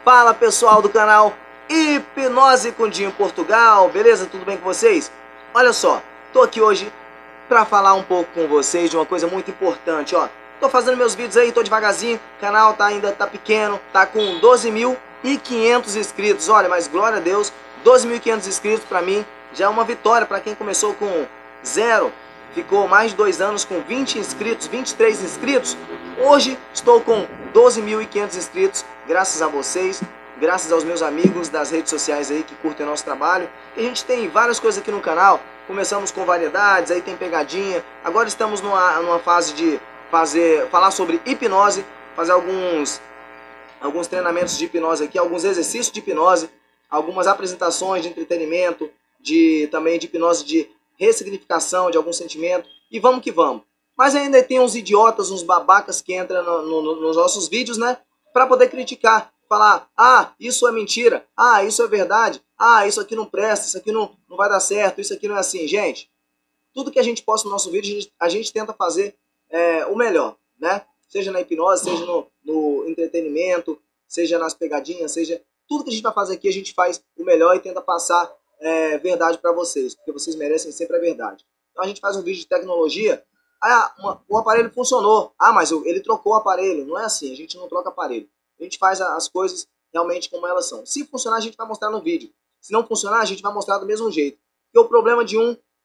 Fala pessoal do canal Hipnose com Dinho Portugal, beleza? Tudo bem com vocês? Olha só, tô aqui hoje pra falar um pouco com vocês de uma coisa muito importante, ó. Tô fazendo meus vídeos aí, tô devagarzinho, o canal ainda tá pequeno, tá com 12.500 inscritos, olha, mas glória a Deus, 12.500 inscritos pra mim já é uma vitória pra quem começou com zero, ficou mais de 2 anos com 20 inscritos, 23 inscritos. Hoje estou com 12.500 inscritos, graças a vocês, graças aos meus amigos das redes sociais aí que curtem o nosso trabalho. E a gente tem várias coisas aqui no canal, começamos com variedades, aí tem pegadinha. Agora estamos numa fase de falar sobre hipnose, fazer alguns treinamentos de hipnose aqui, alguns exercícios de hipnose, algumas apresentações de entretenimento, também de hipnose de ressignificação de algum sentimento. E vamos que vamos. Mas ainda tem uns idiotas, uns babacas que entram nos nossos vídeos, né? Para poder criticar, falar, ah, isso é mentira, ah, isso é verdade, ah, isso aqui não presta, isso aqui não vai dar certo, isso aqui não é assim. Gente, tudo que a gente posta no nosso vídeo, a gente tenta fazer o melhor, né? Seja na hipnose, seja no entretenimento, seja nas pegadinhas, seja... Tudo que a gente vai fazer aqui, a gente faz o melhor e tenta passar verdade para vocês, porque vocês merecem sempre a verdade. Então a gente faz um vídeo de tecnologia. Ah, o aparelho funcionou. Ah, mas ele trocou o aparelho. Não é assim, a gente não troca aparelho. A gente faz as coisas realmente como elas são. Se funcionar, a gente vai mostrar no vídeo. Se não funcionar, a gente vai mostrar do mesmo jeito. Porque o problema de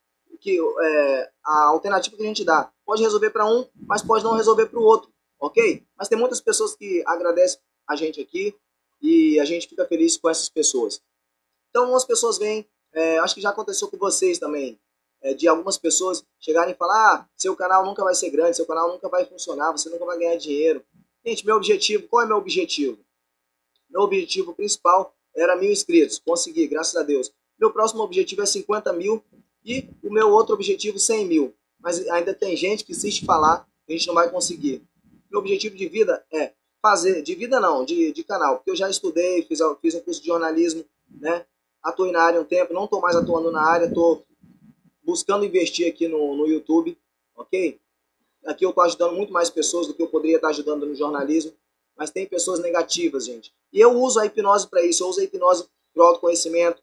a alternativa que a gente dá pode resolver para um, mas pode não resolver para o outro, ok? Mas tem muitas pessoas que agradecem a gente aqui e a gente fica feliz com essas pessoas. Então, algumas pessoas vêm, acho que já aconteceu com vocês também, de algumas pessoas chegarem e falar, ah, seu canal nunca vai ser grande, seu canal nunca vai funcionar, você nunca vai ganhar dinheiro. Gente, meu objetivo, qual é meu objetivo? Meu objetivo principal era 1.000 inscritos, consegui, graças a Deus. Meu próximo objetivo é 50 mil e o meu outro objetivo 100 mil. Mas ainda tem gente que insiste em falar que a gente não vai conseguir. Meu objetivo de vida é fazer, de vida não, de canal, porque eu já estudei, fiz um curso de jornalismo, né? Atuei na área um tempo, não estou mais atuando na área, estou buscando investir aqui no YouTube, ok? Aqui eu estou ajudando muito mais pessoas do que eu poderia estar ajudando no jornalismo, mas tem pessoas negativas, gente. E eu uso a hipnose para isso, eu uso a hipnose para o autoconhecimento,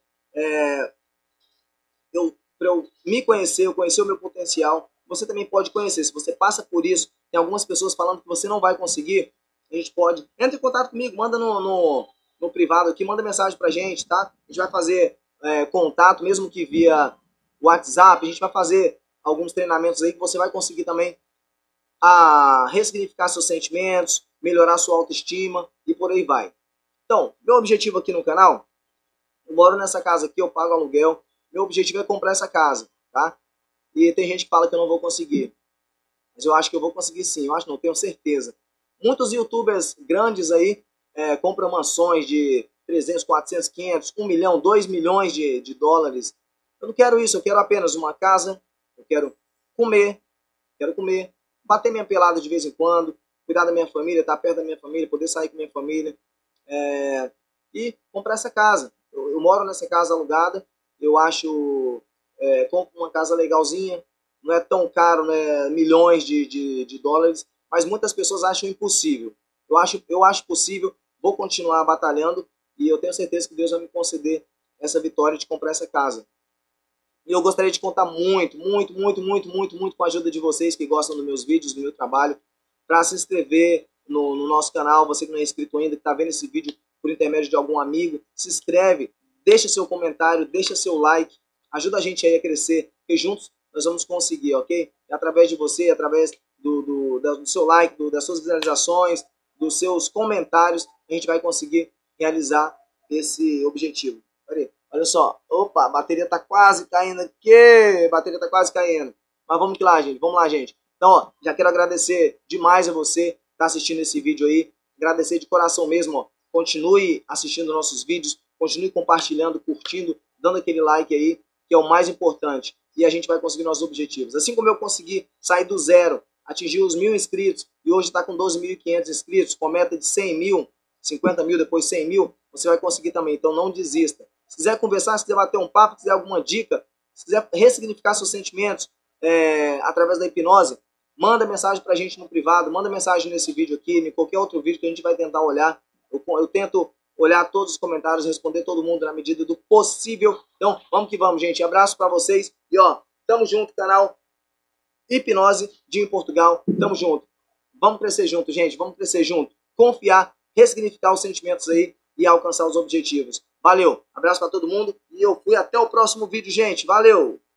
para eu me conhecer, eu conhecer o meu potencial. Você também pode conhecer, se você passa por isso, tem algumas pessoas falando que você não vai conseguir, a gente pode... Entre em contato comigo, manda no privado aqui, manda mensagem pra gente, tá? A gente vai fazer contato, mesmo que via WhatsApp, a gente vai fazer alguns treinamentos aí que você vai conseguir também ressignificar seus sentimentos, melhorar sua autoestima e por aí vai. Então, meu objetivo aqui no canal, eu moro nessa casa aqui, eu pago aluguel, meu objetivo é comprar essa casa, tá? E tem gente que fala que eu não vou conseguir, mas eu acho que eu vou conseguir sim, eu acho não, tenho certeza. Muitos youtubers grandes aí compram mansões de 300, 400, 500, 1 milhão, 2 milhões de dólares. Eu não quero isso, eu quero apenas uma casa, eu quero comer, bater minha pelada de vez em quando, cuidar da minha família, estar perto da minha família, poder sair com minha família e comprar essa casa. Eu moro nessa casa alugada, eu acho, compro uma casa legalzinha, não é tão caro, né, milhões de dólares, mas muitas pessoas acham impossível. Eu acho possível, vou continuar batalhando e eu tenho certeza que Deus vai me conceder essa vitória de comprar essa casa. E eu gostaria de contar muito com a ajuda de vocês que gostam dos meus vídeos, do meu trabalho, para se inscrever no nosso canal. Você que não é inscrito ainda, que está vendo esse vídeo por intermédio de algum amigo, se inscreve, deixa seu comentário, deixa seu like, ajuda a gente aí a crescer, porque juntos nós vamos conseguir, ok? E através de você, através do seu like, das suas visualizações, dos seus comentários, a gente vai conseguir realizar esse objetivo. Olha só, opa, a bateria tá quase caindo aqui, bateria tá quase caindo. Mas vamos lá, gente, Então, ó, já quero agradecer demais a você que tá assistindo esse vídeo aí, agradecer de coração mesmo, ó. Continue assistindo nossos vídeos, continue compartilhando, curtindo, dando aquele like aí, que é o mais importante. E a gente vai conseguir nossos objetivos. Assim como eu consegui sair do zero, atingir os 1.000 inscritos, e hoje está com 12.500 inscritos, com meta de 100 mil, 50 mil, depois 100 mil, você vai conseguir também, então não desista. Se quiser conversar, se quiser bater um papo, se quiser alguma dica, se quiser ressignificar seus sentimentos através da hipnose, manda mensagem pra gente no privado, manda mensagem nesse vídeo aqui, em qualquer outro vídeo que a gente vai tentar olhar. Eu tento olhar todos os comentários, responder todo mundo na medida do possível. Então, vamos que vamos, gente. Abraço para vocês. E, ó, tamo junto, canal Hipnose de Portugal. Tamo junto. Vamos crescer junto, gente. Vamos crescer junto. Confiar, ressignificar os sentimentos aí e alcançar os objetivos. Valeu. Abraço para todo mundo. E eu fui até o próximo vídeo, gente. Valeu.